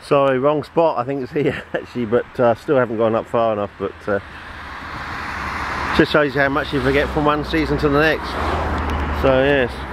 Sorry, wrong spot. I think it's here actually, but still haven't gone up far enough. But just shows you how much you forget from one season to the next. So yes.